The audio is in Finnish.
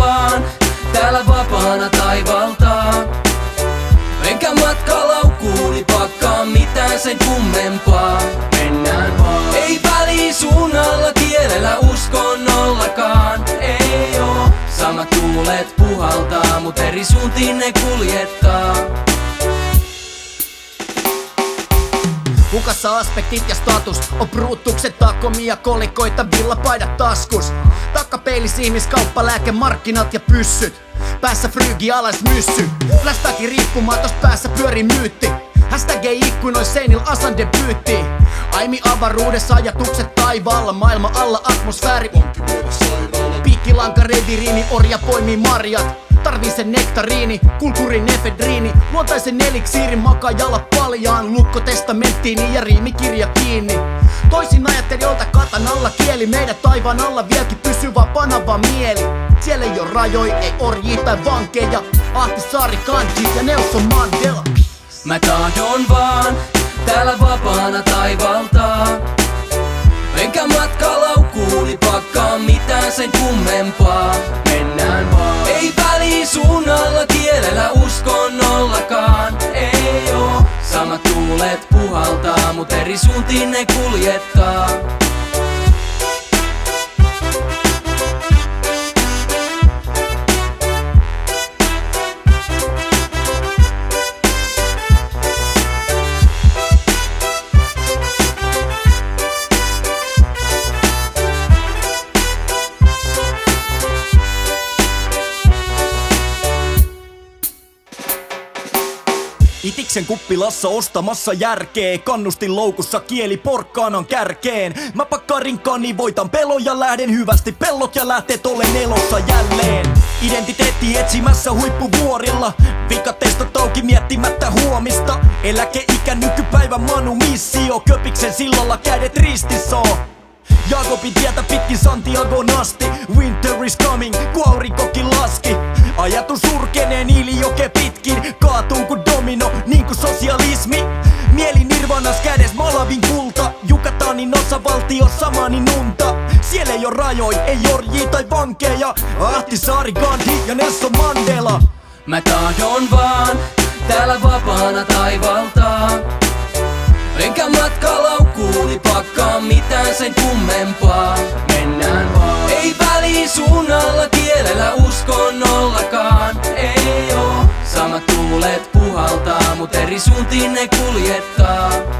vaan täällä vapaana taivaltaa. Enkä matka laukkuuni pakkaa mitään sen kummempaa. Mennään vaan. Ei väliä suunnalla kielellä uskonnollakaan. Ei oo. Samat tuulet puhaltaa, mut eri suuntiin ne kuljettaa. Hukassa aspektit ja status on bruuttukset, takomia kolikoita, villapaidat taskus. Takkapeilissä ihmiskauppa, lääkemarkkinat ja pyssyt. Päässä frygi alas myssy. Flashbackin riippumatos päässä pyörii myytti. Hashtag ei ikkunois seinil Asan debyytti. Aimi avaruudessa ajatukset taivaalla. Maailma alla atmosfääri. Piikkilanka rediriini, orja poimii marjat. Tarvii sen nektariini, kulkurin efedriini. Luontaisen eliksiirin makajalla paljaan. Lukko testamenttiini ja riimikirja kiinni. Toisin ajattelijoilta katanalla kieli. Meidät taivaan alla vieläkin pysyvä panava mieli. Siellä ei oo rajoi, ei orjii tai vankeja. Ahtisaari, Gandhi ja Nelson Mandela. Mä tahdon vaan täällä vapaana taivaltaa. Enkä matka laukkuuni pakkaa mitään sen kummempaa. Mennään vaan. Ei väliä suunnalla kielellä uskonnollakaan. Ei oo. Samat tuulet puhaltaa, mut eri suuntiin ne kuljettaa. Itiksen kuppilassa ostamassa järkee. Kannustin loukussa kieli porkkaanan kärkeen. Mä pakkaan rinkkaan niin voitan pelon ja lähden hyvästi. Pellot ja lähteet olen elossa jälleen. Identiteetti etsimässä huippuvuorilla. Vikatestot auki miettimättä huomista. Eläkeikä nykypäivän Manu missio. Köpiksen sillalla kädet ristissä. Jakobin tietä pitkin Santiagon asti. Winter is coming, ku aurinkokin laski. Ajatus surkenee Niilijoke pitkin. Kaatuu ku domino, niinku sosialismi. Mieli nirvanas kädes Malavin kulta. Jukatanin osavaltio samani nunta. Siellä ei oo rajoi, ei orjii tai vankeja. Ahtisaari, Gandhi ja Nelson Mandela. Mä tahdon vaan täällä vapaana taivaltaa. Enkä matka laukkuuni pakkaa mitään sen kummempaa. Mennään vaan. Ei väliä suunnalla kielellä uskonnollakaan. Ei oo. Samat tuulet puhaltaa, mut eri suuntiin ne kuljettaa.